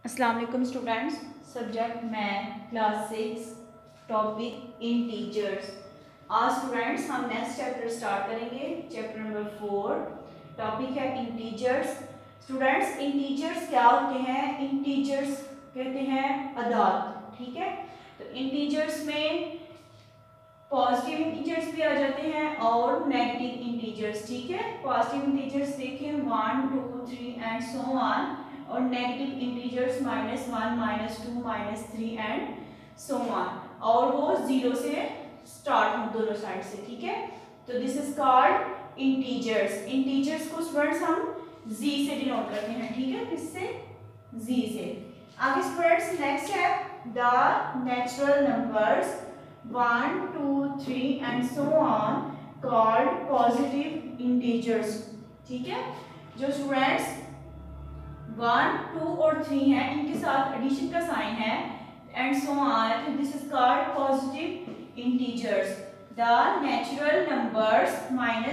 अस्सलाम वालेकुम students. Subject math class 6 topic integers. आज स्टूडेंट्स हम नेक्स्ट चैप्टर स्टार्ट करेंगे, चैप्टर नंबर 4। टॉपिक है इंटीजर्स। स्टूडेंट्स इंटीजर्स क्या होते हैं? इंटीजर्स कहते हैं अदाद, ठीक है। तो इंटीजर्स में पॉजिटिव इंटीजर्स भी आ जाते हैं और नेगेटिव इंटीजर्स, ठीक है। पॉजिटिव इंटीजर्स देखें 1 2 3 एंड सो ऑन, और negative integers -1 -2 -3 and so on, और वो जीरो से स्टार्ट हो दोनों साइड से, ठीक है। तो this is called integers. Integers को स्टूडेंट्स हम जी से डिनोट करते हैं, ठीक है। किससे? जी से। आगे स्टूडेंट्स नेक्स्ट है the natural numbers 1 2 3 and so on called positive integers, ठीक है। जो स्टूडेंट्स 1 2 और 3 है, इनके साथ एडिशन का साइन है एंड सो ऑन, तो this is called positive integers. The natural numbers -1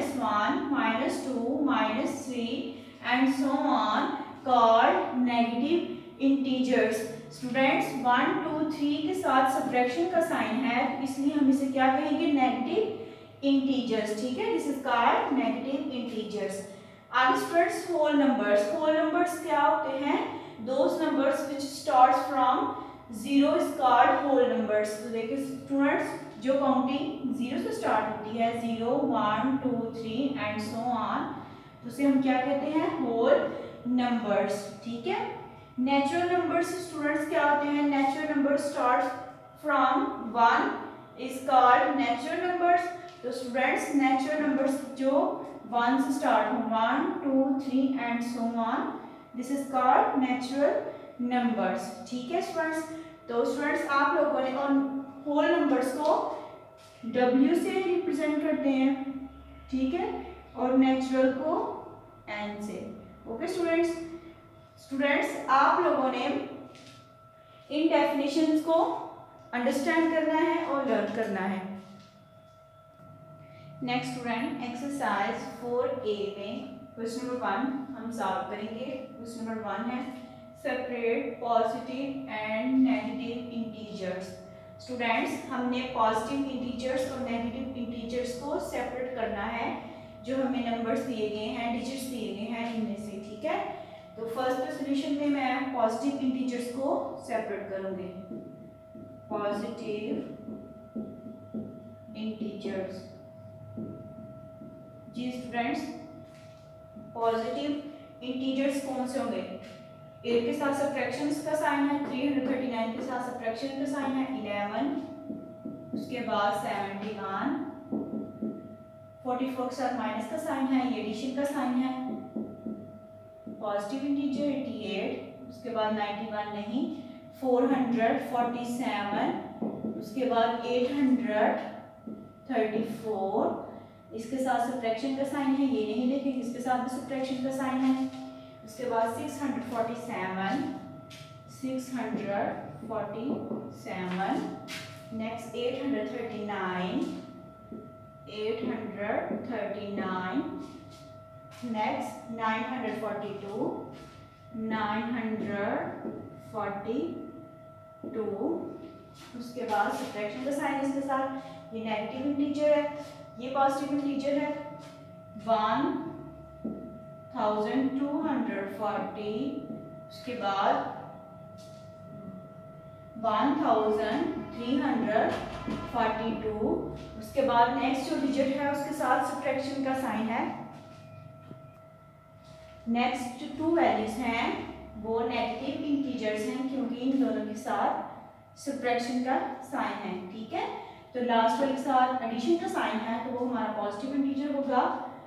-2 -3 and so on called negative integers. Students 1 2 3 के साथ सब्ट्रैक्शन का साइन है, इसलिए हम इसे क्या कहेंगे? नेगेटिव इंटीजर्स, ठीक है। This is called negative integers. आगे students whole numbers. Whole numbers क्या होते हैं? Those numbers which starts from zero is called whole numbers. तो देखिए स्टूडेंट्स, जो काउंटिंग जीरो से स्टार्ट होती है, 0 1 2 3 एंड सो ऑन, तो उसे हम क्या कहते हैं? होल नंबर्स, ठीक है। नेचुरल नंबर्स स्टूडेंट्स क्या होते हैं? Natural numbers start from 1 is called natural numbers. तो स्टूडेंट्स नेचुरल नंबर्स जो 1 से स्टार्ट हो, 1 2 3 and so on, this is called natural numbers, ठीक है स्टूडेंट्स। तो स्टूडेंट्स आप लोगों ने होल नंबर्स को W से रिप्रेजेंट करते हैं, ठीक है, और नेचुरल को N से। Okay students. स्टूडेंट्स आप लोगों ने इन डेफिनेशंस को अंडरस्टैंड करना है और लर्न करना है। नेक्स्ट स्टूडेंट एक्सरसाइज 4A में क्वेश्चन नंबर 1 हम सॉल्व करेंगे। क्वेश्चन नंबर 1 है separate positive and negative integers. Students हमने पॉजिटिव इंटीजर्स और नेगेटिव इंटीजर्स को सेपरेट करना है, जो हमें नंबर्स दिए गए हैं, डिजिट्स दिए गए हैं इनमें से, ठीक है। तो फर्स्ट सोल्यूशन में मैं पॉजिटिव इंटीजर्स को सेपरेट करूंगी। पॉजिटिव इंटीजर्स, जी स्टूडेंट्स, पॉजिटिव इंटीजर्स कौन से होंगे? 8 के साथ सब्ट्रैक्शन का साइन है, 339 के साथ सब्ट्रैक्शन का साइन है 11, उसके बाद 71, 44 के साथ माइनस का साइन है, ये एडिशन का साइन है। पॉजिटिव इंटीजर 88, उसके बाद 91 नहीं, 447, उसके बाद 834, इसके साथ सब्ट्रैक्शन का साइन है, ये नहीं लिखेंगे, इसके साथ भी सब्ट्रैक्शन का साइन है। उसके बाद 647, नेक्स्ट 839, नेक्स्ट 942, 942, उसके बाद सब्ट्रैक्शन का साइन इसके साथ, ये नेगेटिव इंटीजर है, ये पॉजिटिव इंटीजर है 1240, उसके बाद 1342, उसके बाद नेक्स्ट जो डिजिट है उसके साथ सब्ट्रैक्शन का साइन है। नेक्स्ट 2 वैल्यूज हैं वो नेगेटिव इंटीजर्स हैं, क्योंकि इन दोनों के साथ सब्ट्रैक्शन का साइन है, ठीक है। तो लास्ट वाले के साथ एडिशन का साइन है, तो वो हमारा पॉजिटिव इंटीजर होगा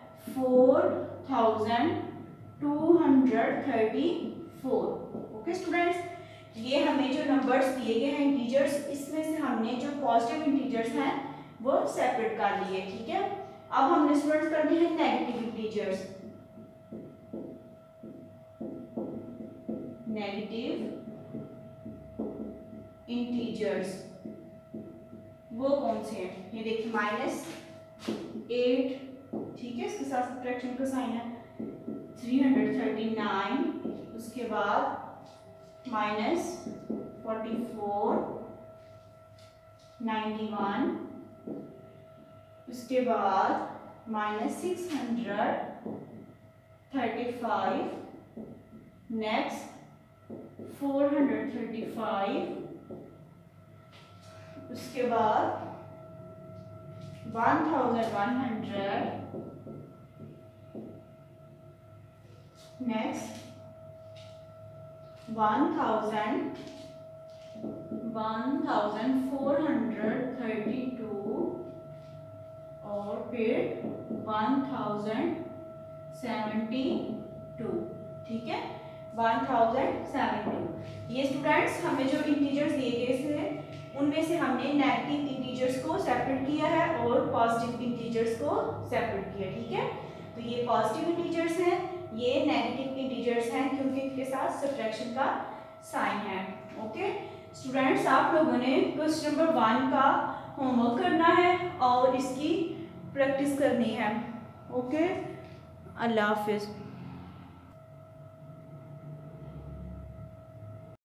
4234। ओके स्टूडेंट्स, ये हमें जो नंबर्स दिए गए हैं इंटीजर्स, इसमें से हमने जो पॉजिटिव इंटीजर्स हैं वो सेपरेट कर लिए, ठीक है। अब हमने स्टूडेंट्स करने हैं नेगेटिव इंटीजर्स। नेगेटिव इंटीजर्स वो कौन से हैं? ये देखिए -8, ठीक है, इसके साथ सब्ट्रैक्शन का साइन है 339, उसके बाद -44, 91, उसके बाद -635, नेक्स्ट 435, उसके बाद 1100, नेक्स्ट 1432 और फिर 1072, ठीक है, 1072। ये स्टूडेंट्स हमें जो इंटीजर्स दिए गए थे उनमें से हमने नेगेटिव इंटीजर्स को सेपरेट किया है और पॉजिटिव इंटीजर्स को सेपरेट किया, ठीक है। तो ये पॉजिटिव इंटीजर्स हैं, ये नेगेटिव इंटीजर्स हैं क्योंकि इनके साथ सब्ट्रैक्शन का साइन है। ओके स्टूडेंट्स, आप लोगों ने क्वेश्चन नंबर 1 का होमवर्क करना है और इसकी प्रैक्टिस करनी है। ओके, अल्लाह हाफिज़।